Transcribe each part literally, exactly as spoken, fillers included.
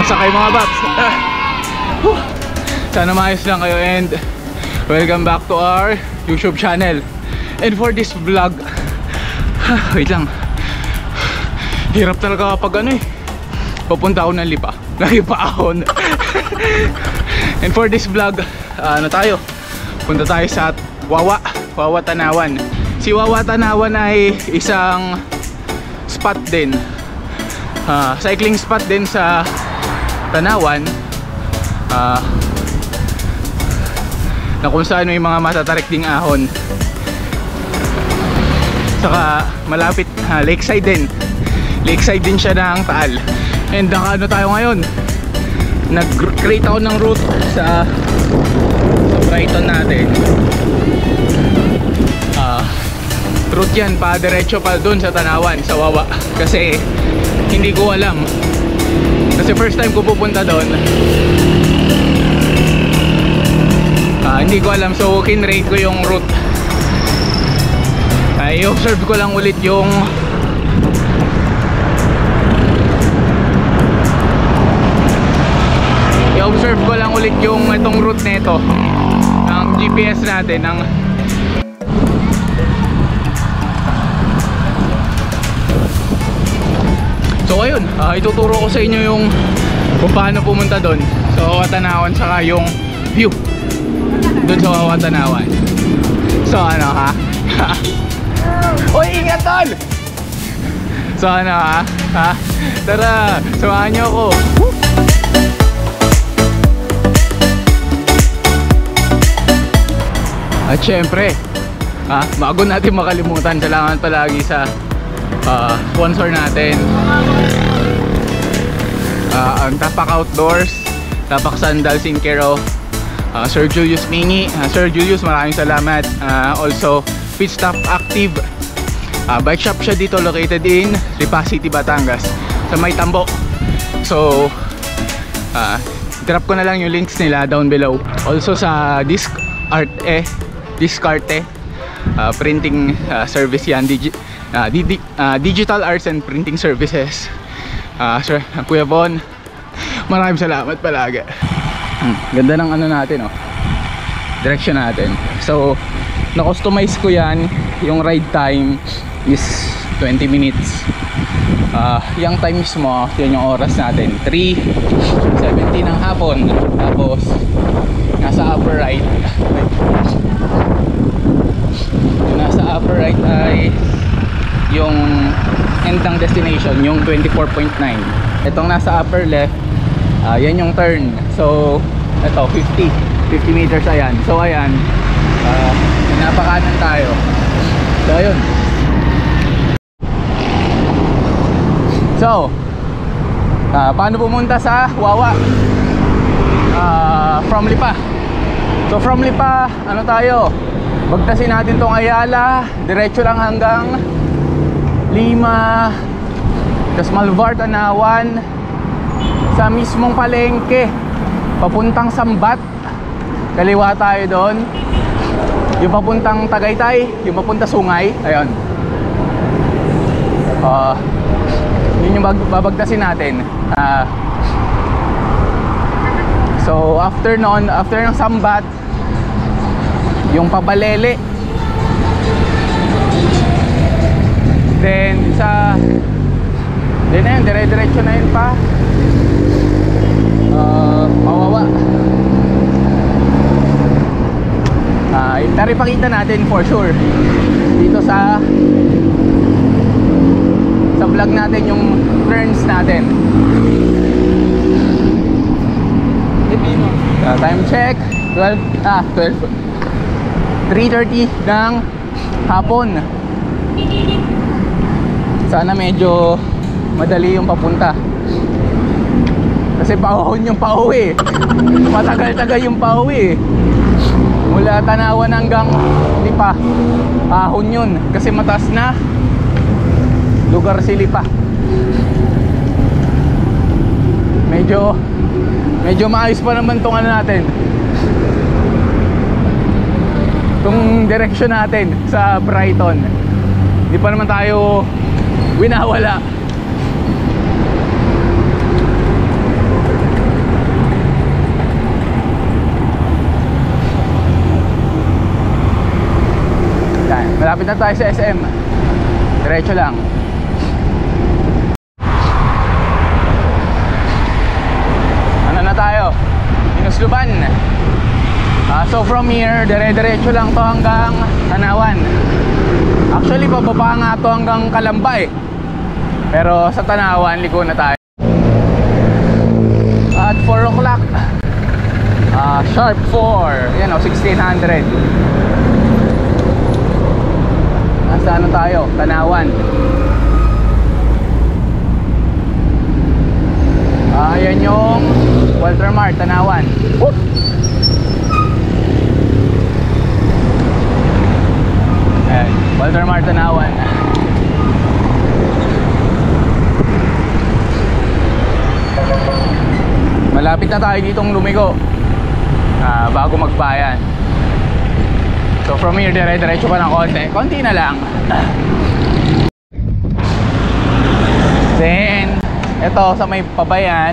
Kamusta kayo mga Baps? Ah. Sana maayos lang kayo and welcome back to our YouTube channel. And for this vlog, wait lang, hirap talaga kapag ano eh, papunta ako ng Lipa, nalipaahon. And for this vlog, uh, ano tayo, punta tayo sa Wawa, Wawa Tanawan. Si Wawa Tanawan ay isang spot din, uh, cycling spot din sa Tanawan, uh, na kung saan may mga matatarik ding ahon. Saka malapit, uh, lakeside din, lakeside din siya ng Taal. And naka ano tayo ngayon, nag-create ako ng route sa, sa Brighton natin. Uh, route yan, pa diretso pa dun sa Tanawan, sa Wawa. Kasi hindi ko alam, kasi first time ko pupunta doon, uh, hindi ko alam, so kinrate ko yung route. uh, i-observe ko lang ulit yung i-observe ko lang ulit yung itong route nito ng G P S natin ng so ayun, uh, ituturo ko sa inyo yung kung paano pumunta doon sa Wawa Tanawan, saka yung view doon sa Wawa Tanawan. So ano ha? Uy, ingat tol! So ano ha? Ha? Tara, samahan nyo ako. At syempre, ha, bago natin makalimutan, salamat palagi sa uh, sponsor natin, uh, ang Tapak Outdoors, Tapak Sandals in care of uh, Sir Julius Mingi. uh, Sir Julius, maraming salamat. uh, Also Pit Stop Active, uh, bike shop siya dito, located in Lipa City, Batangas, sa May Tambo. So uh, drop ko na lang yung links nila down below. Also sa Disc Art eh Discarte, uh, printing uh, service yan, Digi uh, di uh, Digital Arts and Printing Services. uh, Sir Kuya Von, maraming salamat palagi. hmm, Ganda ng ano natin, oh, direction natin. So na-customize ko yan, yung ride time is twenty minutes. uh, Yung times mo, yan yung oras natin, three seventeen ng hapon. Tapos nasa upper right, yung nasa upper right ay yung end ng destination, yung twenty-four point nine. Itong nasa upper left, uh, yan yung turn. So ito fifty meters, ayan. So ayan, uh, napakanan tayo. So ayun. So uh, paano pumunta sa Wawa? Uh, from Lipa. So from Lipa, ano tayo, bagtasin natin tong Ayala, diretso lang hanggang Lima, tapos Malvar, Tanawan, sa mismong palengke papuntang Sambat, kaliwa tayo doon. Yung papuntang Tagaytay, yung papunta Sungay, ayun. uh, Yun yung babagtasin natin. uh, So after noon, after ng Sambat, yung Pabalele, then sa then na yun, dire-diretso na yun pa uh, Wawa. uh, Taripakita natin for sure dito sa sa vlog natin yung turns natin. Uh, time check, twelve, ah, twelve, three thirty ng hapon. Sana medyo madali yung papunta, kasi pauhon yung pauwi. Matagal-tagal yung pauwi. Mula Tanawan hanggang Lipa, ahon yun, kasi mataas na lugar si Lipa. Medyo Medyo maayos pa naman tong ano natin, tong direction natin sa Brighton. Hindi pa naman tayo winawala. Malapit na tayo sa S M. Diretso lang. Ano na tayo? Inusluban. uh, So from here, dire-diretso lang to hanggang Tanawan. Actually pababa nga to hanggang Kalamba eh. Pero sa Tanawan, liko na tayo. At four o'clock, uh, sharp four, yan o, sixteen hundred. Nasa ano tayo? Tanawan. uh, Ayan yung Walter Mart, Tanawan. Whoop! Ayan, Walter Mart, Tanawan. Malapit na tayo ditong lumigo, uh, bago magbayan. So from here, dire-diretso pa ng konti. Konti na lang. Then ito sa may pabayan,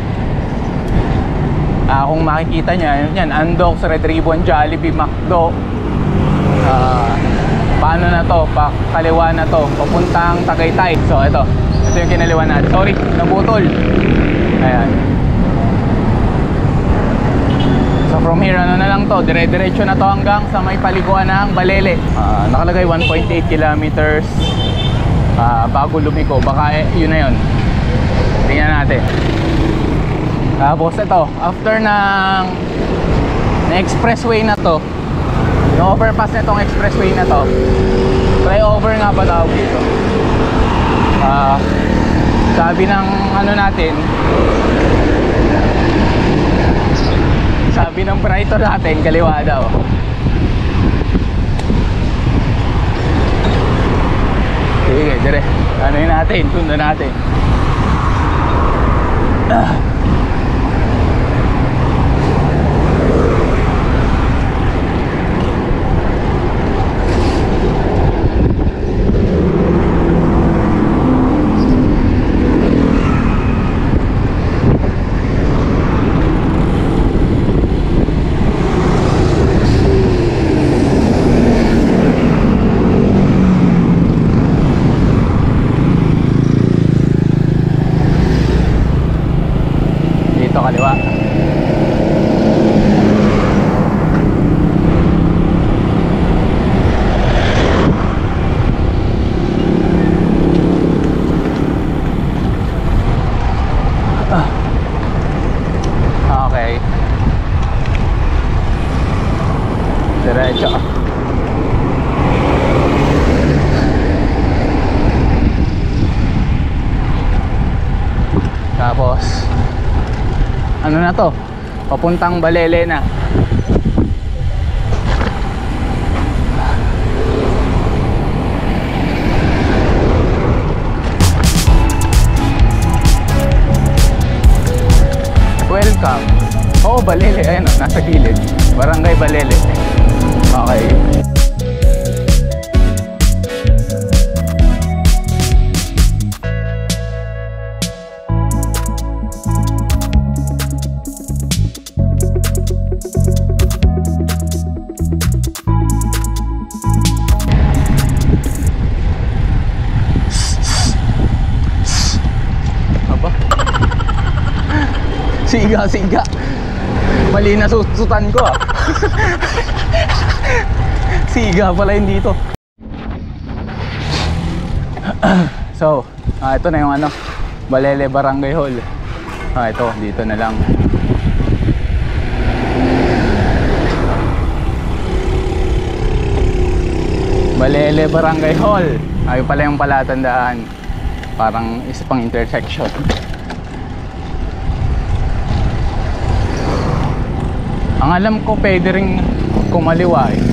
uh, kung makikita nyo, yan, Andox, Red Ribbon, Jollibee, McDo. uh, Paano na to? Pa kaliwa na to, papuntang Tagaytay. So ito, ito yung kinaliwa natin. Sorry, nabutol. Ayan. So from here, ano na lang to, dire-diretso na to hanggang sa may paliguan ng Balele. uh, Nakalagay one point eight kilometers uh, bago lumiko. Baka eh, yun na yun. Tingnan natin. Tapos ito, after ng na expressway na to, yung overpass na itong expressway na to, flyover nga ba tawag dito? uh, Sabi ng ano natin, sabi ng Brighton natin, kaliwa daw. Sige, dire. Ano yun natin? Sundan natin. Ah. Kaliwa. Ah. Okay. Diretso. Tapos ano na to? Papuntang Balele na. Welcome. Oh, Balele. Ayan o, nasa gilid. Barangay Balele. Okay. Siga, siga. Mali na susutan ko ah. Siga pala yun dito. So, ah, ito na yung ano, Balele Barangay Hall. Ah, ito, dito na lang. Balele Barangay Hall. Ayun pala yung palatandaan. Parang isa pang intersection. Ang alam ko, pwede rin kumaliwa eh.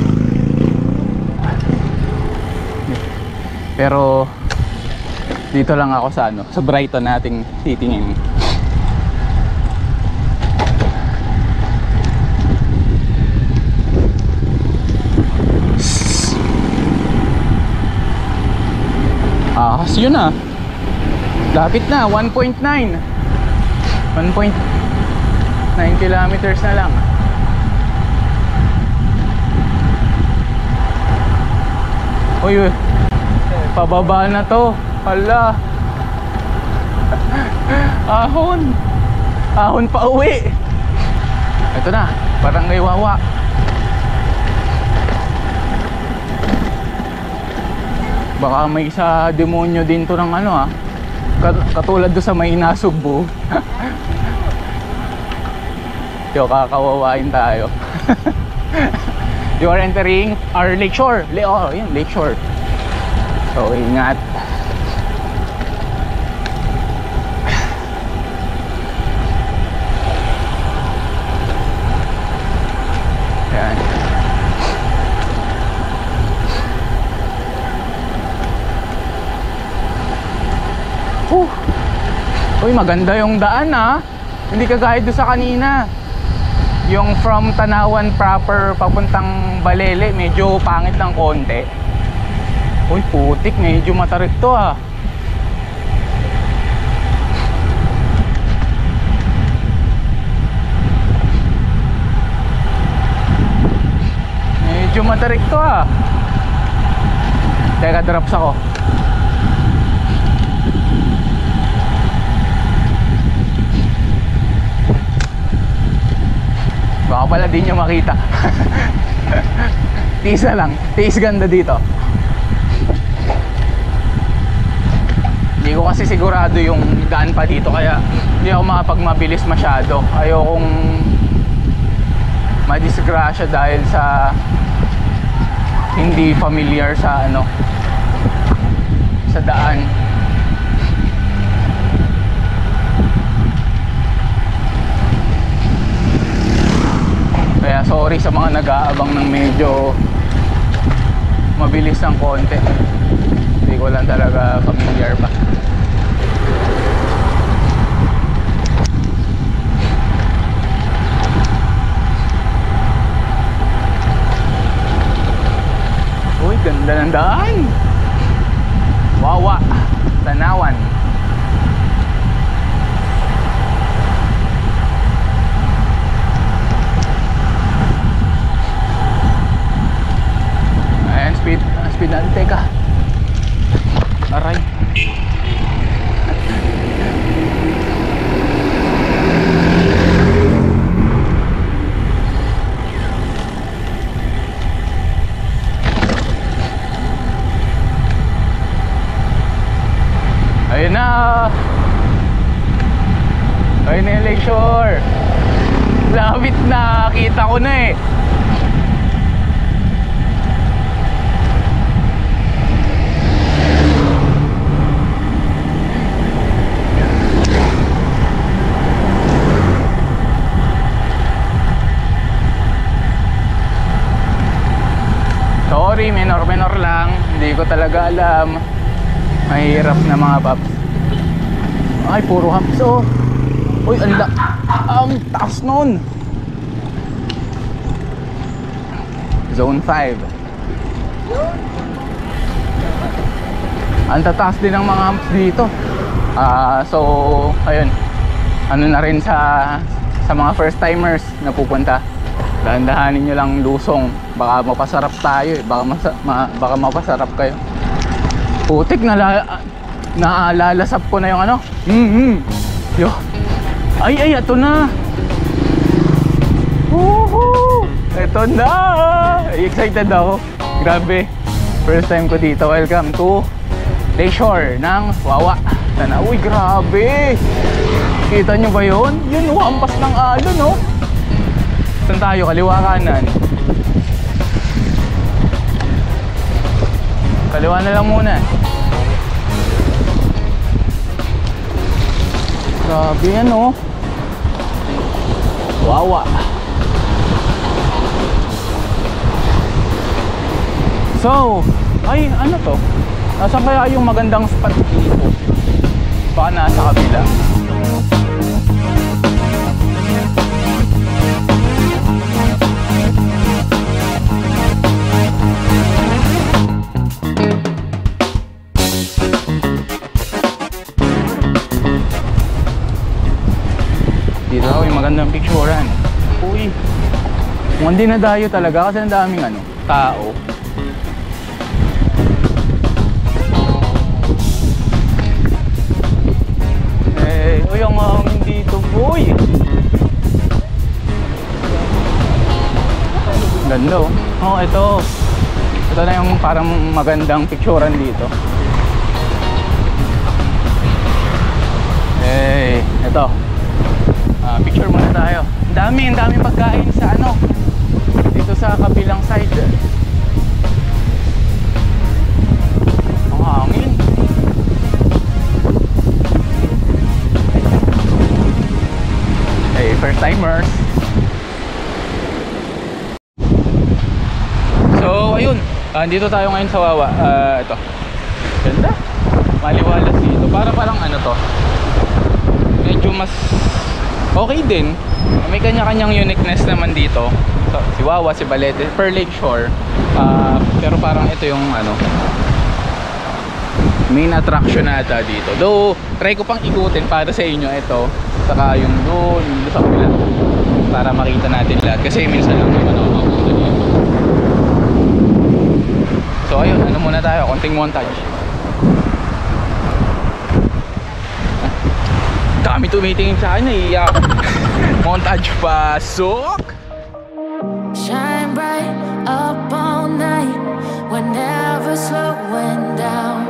Pero dito lang ako sa ano, sa Brighton nating titingin. Ah, kasi yun na. Lapit na, one point nine. one point nine kilometers na lang. Uy, uy. Pababa na to. Hala. Ahon. Ahon pa uwi. Ito na, Barangay Wawa. Baka may isa demonyo din to ng ano ah. Katulad do sa may Nasugbu. Yo, kakawawain tayo. You are entering our lakeshore. Le oh, yun, lakeshore. So, ingat. Yan. Uh. Uy, maganda yung daan ah. Hindi kagaya doon sa kanina. Yung from Tanawan proper papuntang Balele, medyo pangit ng konti. Uy, putik, medyo matarik to ah. Medyo matarik to ah. Teka, drops ako. Baka pala di nyo makita. Tiis na lang. Tiis ganda dito. Hindi ko kasi sigurado yung daan pa dito, kaya hindi ako makapagmabilis masyado. Ayokong madisgrasya dahil sa hindi familiar sa ano, sa daan. Kaya sorry sa mga nag-aabang ng medyo mabilis ng konti. Hindi ko lang talaga familiar pa. Uy, ganda ng daan. Wawa, Tanawan. Speed, speed natin, teka. Aray. Ayun na. Ayun na yung lakeshore. Lapit na, kita ko na eh. Sorry, menor-menor lang. Hindi ko talaga alam. Mahirap na mga paps. Ay, puro humps oh. Uy, ala. Ang taas nun. Zone five. Ang tataas din ng mga humps dito. Ah, uh, so, ayun. Ano na rin sa sa mga first timers na pupunta. Dahan-dahanin nyo lang lusong. Baka mapasarap tayo eh. Baka, masa, ma, baka mapasarap kayo. Putik, nala, naalalasap ko na yung ano. Mm-hmm. Yo. Ay, ay, ito na. Woohoo! Ito na. Excited ako. Grabe. First time ko dito. Welcome to Lakeshore ng Wawa. Sana, uy, grabe. Kita nyo ba yun? Yun, wampas ng alon, no? Saan tayo? Kaliwa kanan. Kaliwa na lang muna. Grabe yan oh. Wawa. So, ay ano to? Nasaan kaya yung magandang spot dito? Baka nasa kabila. Dito ako yung magandang picturean. Uy, mukhang dinadayo talaga kasi ang daming ano, tao. So yung hangin dito, boy. Ganda oh. Oh, ito. Ito na yung parang magandang picturean dito. Hey, ito. Uh, picture muna tayo. Ang dami, ang daming pagkain sa ano. Dito sa kabilang side. Ang hangin. Hey, first timers. So, ayun. Uh, dito tayo ngayon sa Wawa. Uh, ito. Ganda. Maliwalas dito. Para parang ano to. Medyo mas okay din. May kanya-kanyang uniqueness naman dito. So, si Wawa, si Balete, per Lakeshore. Uh, pero parang ito yung ano, main attraction nata dito. Though, try ko pang ikutin para sa inyo ito. Saka yung doon, doon sa kapila. Para makita natin lahat. Kasi minsan lang naman ako mapunta dito. So ayun, ano muna tayo, konting montage. Dami tumitingin sa akin, naiiyak. Montage pasok. Shine bright up all night, we're never slowing down.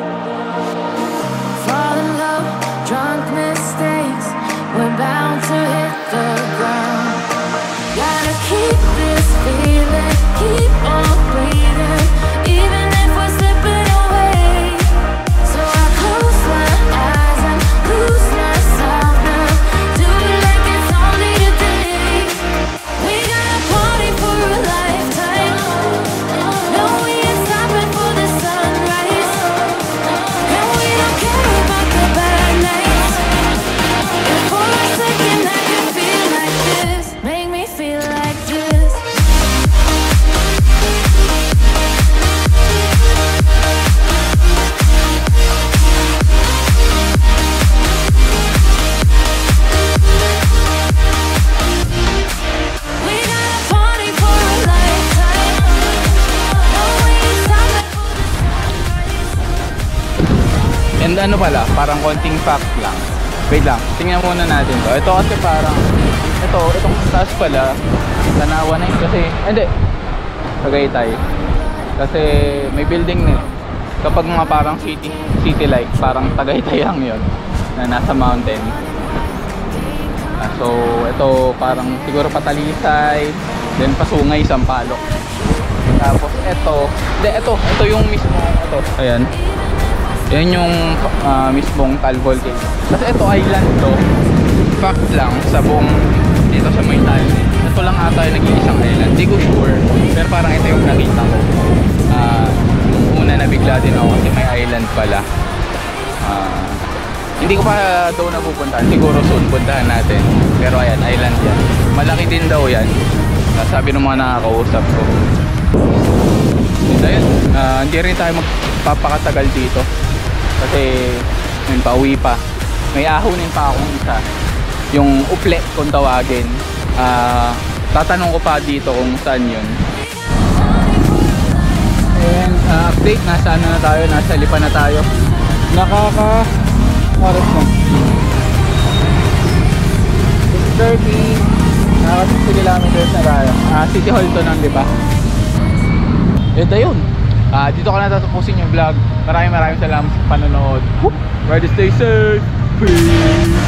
Fall in love, drunk mistakes, we're bound to hit the ground. Gotta keep this feeling, keep on breathing, even if we're slipping away. So I close my eyes and lose myself now. Do it like it's only today. We got a party for a lifetime. No, we ain't stopping for the sunrise. And we don't care about the bad nights. And for a second I can feel like this. Make me feel like this. We got a party for a lifetime. No, we ain't stopping for the sunrise. And ano pala, parang konting fact lang. Wait lang, tingnan muna natin to. Ito kasi parang, ito, itong taas pala, Tanawa na yun kasi, hindi, Tagaytay. Kasi may building na eh. Kapag mga parang city, city like, parang Tagaytay lang yun, na nasa mountain. Ah, so, ito parang siguro Patalisay, then Pasungay, Sampaloc. Tapos ito, hindi, ito, ito yung mismo, ito, ayan. Yan yung uh, mismong Tal Volcano. Kasi ito island to. Fact lang sa buong dito sa may Tal. Ito lang ata yung nag-iisang island. Hindi ko sure. Pero parang ito yung nakita ko. Uh, una nabigla din ako kasi may island pala. Uh, hindi ko pa doon napupuntahan. Siguro soon puntahan natin. Pero ayan, island yan. Malaki din daw yan. Sabi ng mga nakakausap ko. Ayun, uh, hindi rin tayo magpapakatagal dito. Kasi yun, pauwi pa. May ahunin pa akong isa, yung uple kung tawagin. uh, Tatanong ko pa dito kung saan yun. And uh, update, nasa ano na tayo, nasa Lipa na tayo. Nakaka oras na six thirty. Nakaka sixty kilometers na tayo. uh, City Hall to ng Lipa. Ito yun. Uh, dito ko na tatapusin yung vlog. Maraming maraming salamat sa panonood. Ready, stay safe. Peace.